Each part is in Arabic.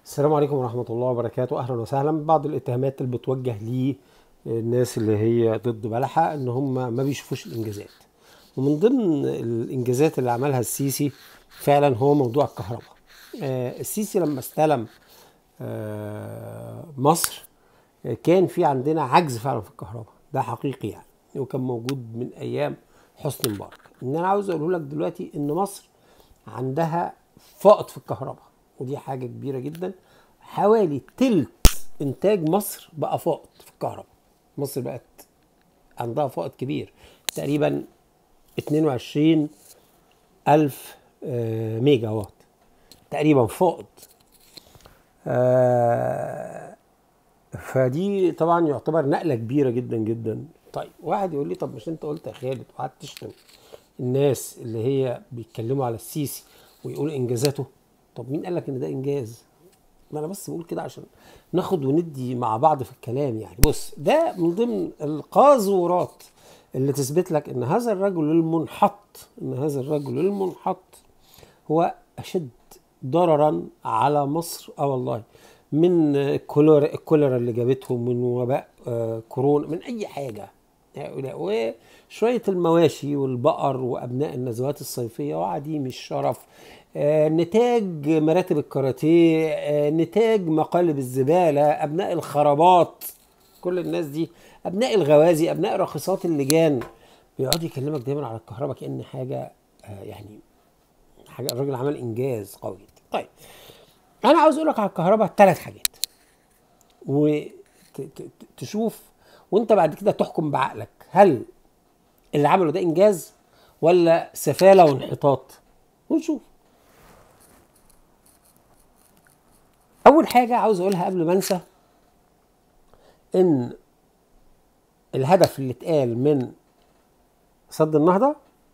السلام عليكم ورحمة الله وبركاته. أهلا وسهلا. بعض الاتهامات اللي بتوجه للناس اللي هي ضد بلحة إن هم ما بيشوفوش الإنجازات، ومن ضمن الإنجازات اللي عملها السيسي فعلا هو موضوع الكهرباء. السيسي لما استلم مصر كان في عندنا عجز فعلا في الكهرباء، ده حقيقي يعني، وكان موجود من أيام حسني مبارك. إن أنا عاوز أقوله لك دلوقتي إن مصر عندها فائض في الكهرباء، ودي حاجة كبيرة جدا. حوالي تلت إنتاج مصر بقى فائض في الكهرباء. مصر بقت عندها فائض كبير، تقريبا 22 ألف ميجا وات تقريبا فائض. فدي طبعا يعتبر نقلة كبيرة جدا جدا. طيب واحد يقول لي طب مش انت قلت يا خالد وقعدت تشتم الناس اللي هي بيتكلموا على السيسي ويقولوا انجازاته؟ طب مين قال لك ان ده انجاز؟ ما انا بس بقول كده عشان ناخد وندي مع بعض في الكلام. يعني بص، ده من ضمن القاذورات اللي تثبت لك ان هذا الرجل المنحط هو اشد ضررا على مصر. والله، من الكوليرا اللي جابتهم، من وباء كورونا، من اي حاجه. وشويه المواشي والبقر وابناء النزوات الصيفيه وعديم الشرف، نتاج مراتب الكاراتيه، نتاج مقالب الزباله، ابناء الخرابات، كل الناس دي، ابناء الغوازي، ابناء راقصات اللجان، بيقعد يكلمك دايما على الكهرباء كأن حاجه يعني حاجه. الراجل عمل انجاز قوي جدا. طيب انا عاوز اقول لك على الكهرباء ثلاث حاجات، وتشوف وانت بعد كده تحكم بعقلك هل اللي عمله ده انجاز ولا سفاله وانحطاط، ونشوف. اول حاجه عاوز اقولها قبل ما انسى، ان الهدف اللي اتقال من سد النهضه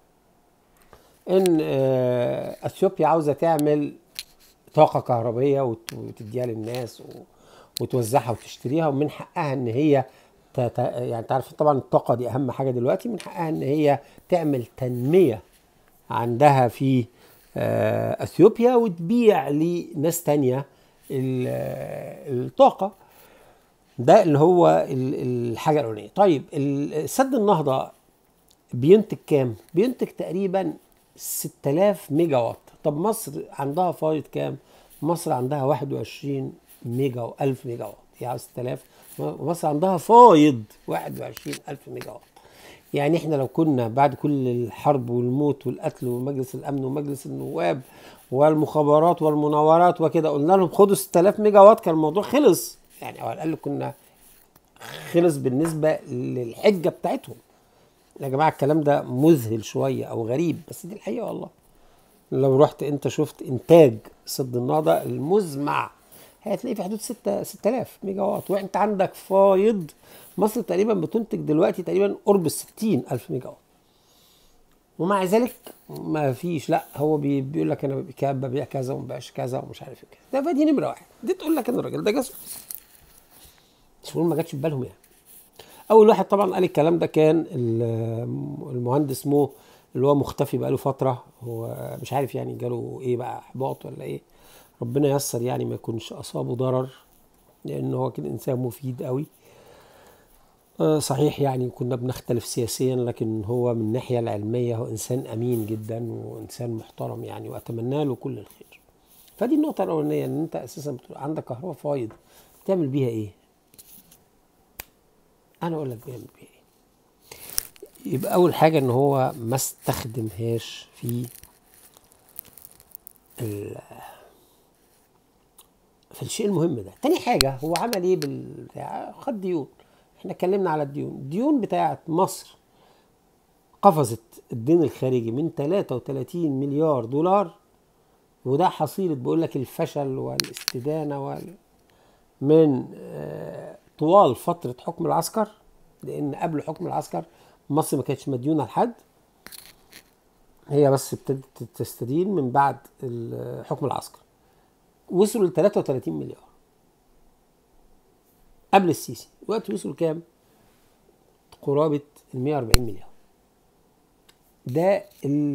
ان اثيوبيا عاوزه تعمل طاقه كهربيه وتديها للناس وتوزعها وتشتريها، ومن حقها ان هي يعني تعرف طبعا الطاقه دي اهم حاجه دلوقتي، من حقها ان هي تعمل تنميه عندها في اثيوبيا وتبيع لناس تانية الطاقه. ده اللي هو الحاجه الاولانيه. طيب سد النهضه بينتج كام؟ بينتج تقريبا 6000 ميجا وات. طب مصر عندها فايض كام؟ مصر عندها 21 ميجا ألف ميجا وات، يعني 6000. مصر عندها فايض 21 ألف ميجا وات. يعني احنا لو كنا بعد كل الحرب والموت والقتل ومجلس الامن ومجلس النواب والمخابرات والمناورات وكده قلنا لهم خدوا 6000 ميجا وات، كان الموضوع خلص. يعني على الاقل كنا خلص بالنسبه للحجه بتاعتهم. يا جماعه الكلام ده مذهل شويه او غريب، بس دي الحقيقه والله. لو رحت انت شفت انتاج سد النهضه المزمع هتلاقيه في حدود 6000 ميجا وات، وانت عندك فايض. مصر تقريبا بتنتج دلوقتي تقريبا قرب ال 60,000 ميجا وات، ومع ذلك ما فيش. لا هو بيقول لك انا ببيع كذا وما ببيعش كذا ومش عارف ايه كده. ده فدي نمره واحد، دي تقول لك ان الراجل ده جاسوس. مش ما جاتش في بالهم يعني. اول واحد طبعا قال الكلام ده كان المهندس مو، اللي هو مختفي بقاله فتره. هو مش عارف يعني جاله ايه بقى، احباط ولا ايه. ربنا ييسر يعني ما يكونش اصابه ضرر، لان هو كان انسان مفيد قوي. صحيح يعني كنا بنختلف سياسيا، لكن هو من الناحيه العلميه هو انسان امين جدا وانسان محترم يعني، واتمنى له كل الخير. فدي النقطه الاولانيه، ان انت اساسا بتقول عندك كهرباء فايض، تعمل بيها ايه؟ انا اقول لك بيعمل بيها ايه. يبقى اول حاجه ان هو ما استخدمهاش في الشيء المهم ده. تاني حاجه هو عمل ايه بالبتاع؟ خد ديون. احنا اتكلمنا على الديون بتاعت مصر، قفزت الدين الخارجي من 33 مليار دولار، وده حصيلة بقول لك الفشل والاستدانة من طوال فترة حكم العسكر. لأن قبل حكم العسكر مصر ما كانتش مديونة لحد، هي بس ابتدت تستدين من بعد حكم العسكر. وصلوا ل 33 مليار قبل السيسي. دلوقتي وصلوا كام؟ قرابة ال 140 مليار. ده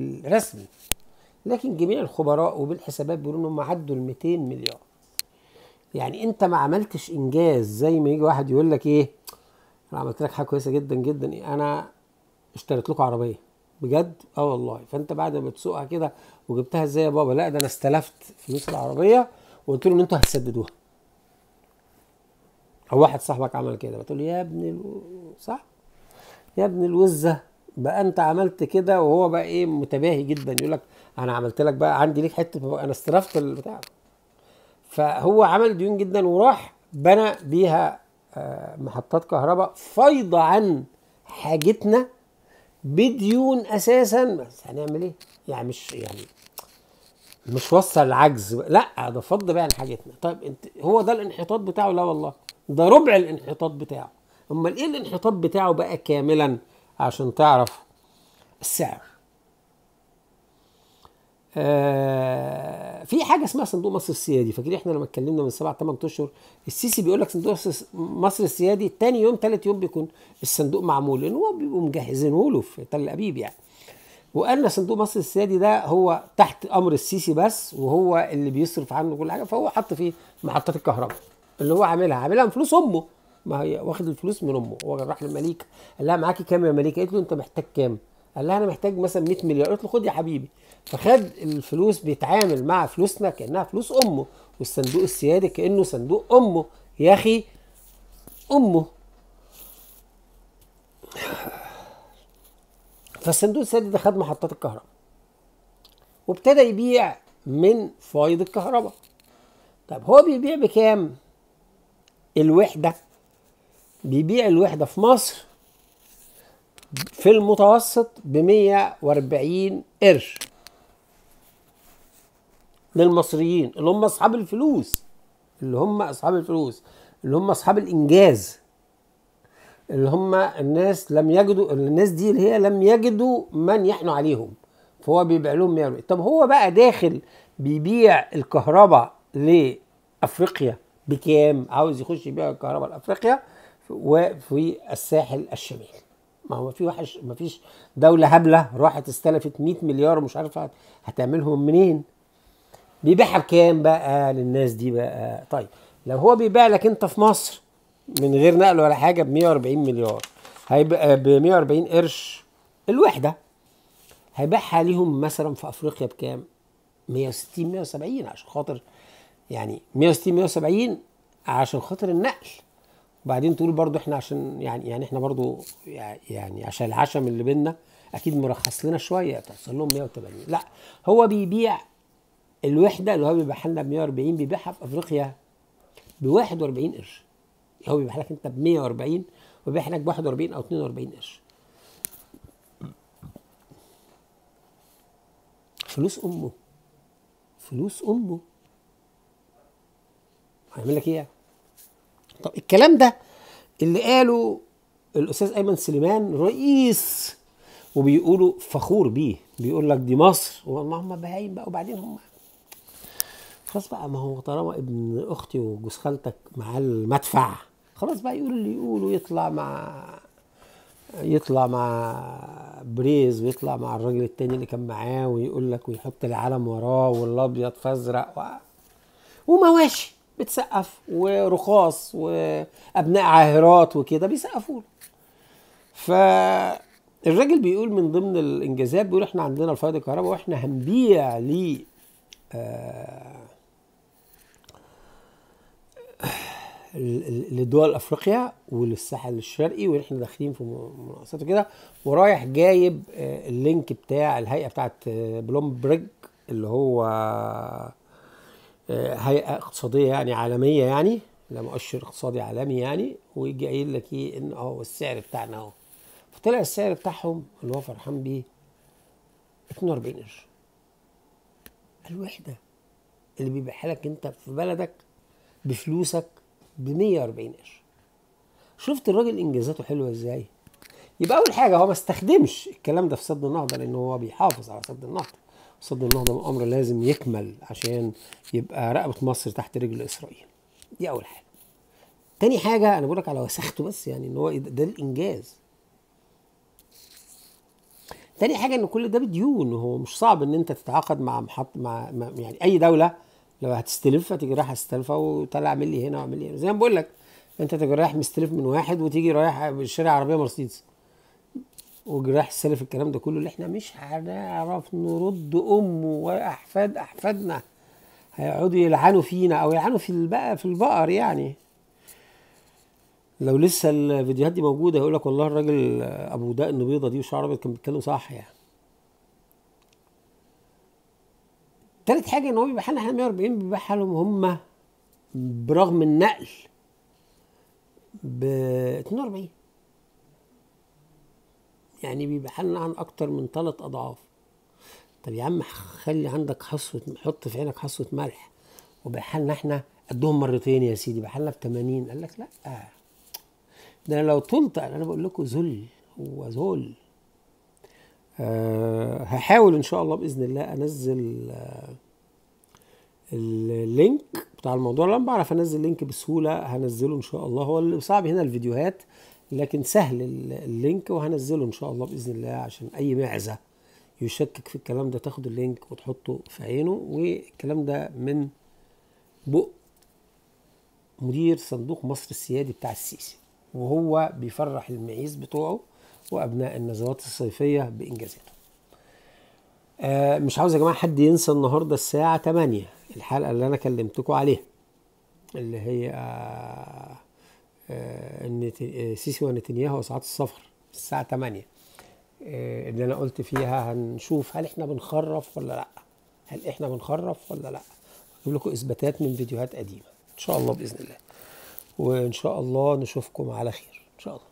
الرسمي، لكن جميع الخبراء وبالحسابات بيقولوا انهم عدوا ال 200 مليار. يعني انت ما عملتش انجاز. زي ما يجي واحد يقول لك ايه، انا عملت لك حاجه كويسه جدا جدا، إيه؟ انا اشتريت لكم عربيه بجد، اه والله. فانت بعد ما تسوقها كده وجبتها ازاي يا بابا؟ لا ده انا استلفت فلوس العربيه وقلت له ان انتوا هتسددوها. او واحد صاحبك عمل كده، بتقول له يا ابن صح، يا ابن الوزه، بقى انت عملت كده. وهو بقى ايه، متباهي جدا، يقول لك انا عملت لك بقى، عندي ليك حته، انا استلفت البتاع. فهو عمل ديون جدا وراح بنى بيها محطات كهرباء فايضة عن حاجتنا بديون اساسا. بس هنعمل ايه يعني؟ مش وصل العجز، لا ده فض بقى عن حاجتنا. طيب انت هو ده الانحطاط بتاعه؟ لا والله، ده ربع الانحطاط بتاعه. امال ايه الانحطاط بتاعه بقى كاملا عشان تعرف؟ السعر. في حاجه اسمها صندوق مصر السيادي. فاكرين احنا لما اتكلمنا من 7 8 اشهر، السيسي بيقول لك صندوق مصر السيادي، تاني يوم تالت يوم بيكون الصندوق معمول، لان هو بيبقوا مجهزينه له في تل ابيب يعني. وقالنا صندوق مصر السيادي ده هو تحت امر السيسي بس، وهو اللي بيصرف عنه كل حاجه. فهو حط فيه محطات الكهرباء اللي هو عاملها من فلوس امه. ما هي واخد الفلوس من امه. هو راح للمليكه قال لها معاكي كام يا مليكه؟ قالت له انت محتاج كام؟ قال لها انا محتاج مثلا 100 مليار. قالت له خد يا حبيبي. فخد الفلوس، بيتعامل مع فلوسنا كانها فلوس امه، والصندوق السيادي كانه صندوق امه. يا اخي امه. فالصندوق السيادي ده خد محطات الكهرباء وابتدى يبيع من فايض الكهرباء. طب هو بيبيع بكام الوحدة؟ بيبيع الوحدة في مصر في المتوسط ب140 قرش للمصريين اللي هم أصحاب الفلوس، اللي هم أصحاب الفلوس، اللي هم أصحاب الإنجاز، اللي هم الناس لم يجدوا، الناس دي اللي هي لم يجدوا من يحنوا عليهم. فهو بيبيع لهم 140. طب هو بقى داخل بيبيع الكهرباء لأفريقيا بكام؟ عاوز يخش يبيع الكهرباء لأفريقيا وفي الساحل الشمالي. ما هو في وحش، ما فيش دولة هبلة راحت استلفت 100 مليار ومش عارفة هتعملهم منين. بيبيعها بكام بقى للناس دي بقى؟ طيب لو هو بيبيع لك انت في مصر من غير نقل ولا حاجة ب140 مليار، هيبقى ب140 قرش الوحدة. هيبيعها ليهم مثلا في افريقيا بكام؟ 160 170 عشان خاطر يعني 160 170 عشان خاطر النقل. وبعدين تقول برضو احنا عشان يعني احنا برضو يعني عشان العشم اللي بينا اكيد مرخص لنا شويه توصل لهم 180. لا، هو بيبيع الوحده اللي هو بيبيعها لنا ب 140 بيبيعها في افريقيا ب 41 قرش. هو بيبيع لك انت ب 140 وبيبيع لك ب 41 او 42 قرش. فلوس امه، فلوس امه. هيعمل لك ايه؟ طب الكلام ده اللي قاله الاستاذ ايمن سليمان رئيس، وبيقولوا فخور بيه، بيقول لك دي مصر، وما هم بهايم بقى. وبعدين هم خلاص بقى، ما هو طالما ابن اختي وجوز خالتك مع المدفع خلاص بقى يقول اللي يقوله، يطلع مع بريز، ويطلع مع الراجل التاني اللي كان معاه، ويقول لك ويحط العلم وراه والابيض فازرق ومواشي بتسقف ورخاص وابناء عاهرات وكده بيسقفوا له. فالراجل بيقول من ضمن الانجازات، بيقول احنا عندنا الفائض الكهرباء واحنا هنبيع لدول افريقيا وللساحل الشرقي، واحنا داخلين في مناقصات كده. ورايح جايب اللينك بتاع الهيئه بتاعت بلومبرج اللي هو هيئه اقتصاديه يعني عالميه، يعني لا مؤشر اقتصادي عالمي يعني. ويجي قايل لك ايه؟ ان السعر بتاعنا اهو. فطلع السعر بتاعهم اللي هو فرحان بيه 42 قرش الوحده، اللي بيبيعها لك انت في بلدك بفلوسك ب 140 قرش. شفت الراجل انجازاته حلوه ازاي؟ يبقى اول حاجه هو ما استخدمش الكلام ده في سد النهضه، لان هو بيحافظ على سد النهضه. سد النهضه امر لازم يكمل عشان يبقى رقبه مصر تحت رجل اسرائيل. دي اول حاجه. تاني حاجه انا بقول لك على وساخته بس، يعني ان هو ده الانجاز. تاني حاجه ان كل ده بديون. هو مش صعب ان انت تتعاقد مع يعني اي دوله لو هتستلف هتيجي رايح استلفها وطلع اعمل لي هنا واعمل لي هنا، زي ما بقول لك انت تيجي رايح مستلف من واحد وتيجي رايح شاري عربيه مرسيدس ورايح تستلف الكلام ده كله اللي احنا مش هنعرف نرد امه واحفاد احفادنا هيقعدوا يلعنوا فينا او يلعنوا في البقر يعني. لو لسه الفيديوهات دي موجوده يقول لك والله الراجل ابو دقن بيضه دي وشعر ابيض كان بيتكلم صح يعني. تالت حاجه ان هو بيبيع لنا احنا 140 بيبيعها لهم هم برغم النقل ب 42، يعني بيبيع لنا عن اكتر من 3 اضعاف. طب يا عم خلي عندك حصوه، حط في عينك حصوه ملح وبيعها لنا احنا قدهم مرتين يا سيدي، بيعها لنا ب 80. قال لك لا ده انا لو طلت انا بقول لكم ذل، هو ذل. هحاول ان شاء الله باذن الله انزل اللينك بتاع الموضوع. لما بعرف انزل لينك بسهوله هنزله ان شاء الله. هو اللي صعب هنا الفيديوهات لكن سهل اللينك، وهنزله ان شاء الله باذن الله عشان اي معزه يشكك في الكلام ده تاخد اللينك وتحطه في عينه. والكلام ده من بق مدير صندوق مصر السيادي بتاع السيسي، وهو بيفرح المعيز بتوعه وابناء النزوات الصيفيه بانجازاته. مش عاوز يا جماعه حد ينسى النهارده الساعه 8 الحلقه اللي انا كلمتكم عليها اللي هي سيسي ونتنياهو وساعات السفر الساعه 8 اللي انا قلت فيها هنشوف هل احنا بنخرف ولا لا، هل احنا بنخرف ولا لا. اجيب لكم اثباتات من فيديوهات قديمه ان شاء الله باذن الله، وان شاء الله نشوفكم على خير ان شاء الله.